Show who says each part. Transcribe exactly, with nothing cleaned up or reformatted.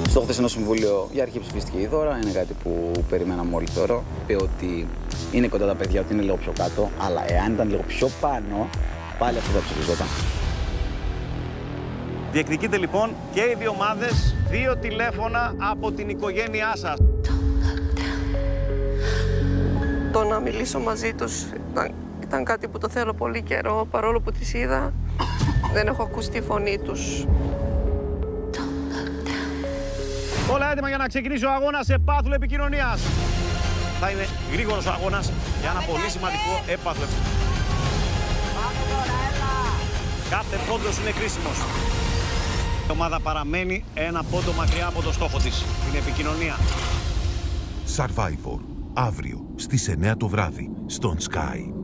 Speaker 1: Στο χθεσινό συμβούλιο η αρχή ψηφίστηκε η Δώρα, είναι κάτι που περιμέναμε όλοι τώρα. Είπε ότι είναι κοντά τα παιδιά, ότι είναι λίγο πιο κάτω, αλλά εάν ήταν λίγο πιο πάνω, πάλι αυτό θα ψηφιζόταν.
Speaker 2: Διεκδικείτε λοιπόν και οι δύο ομάδες δύο τηλέφωνα από την οικογένειά σας.
Speaker 3: Το να μιλήσω μαζί τους ήταν, ήταν κάτι που το θέλω πολύ καιρό, παρόλο που τις είδα, δεν έχω ακούσει τη φωνή τους.
Speaker 2: Όλα έτοιμα για να ξεκινήσει ο αγώνας επάθλου επικοινωνίας. Θα είναι γρήγορος ο αγώνας για ένα πολύ σημαντικό έπαθλο. Κάθε πόντος είναι κρίσιμος. Η ομάδα παραμένει ένα πόντο μακριά από το στόχο της, την επικοινωνία.
Speaker 4: Survivor, αύριο στις εννιά το βράδυ, στον Sky.